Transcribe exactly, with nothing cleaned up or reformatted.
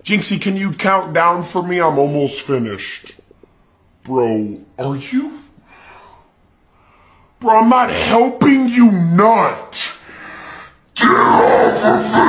Jinxie, can you count down for me? I'm almost finished. Bro, are you? Bro, I'm not helping you nut. Get off of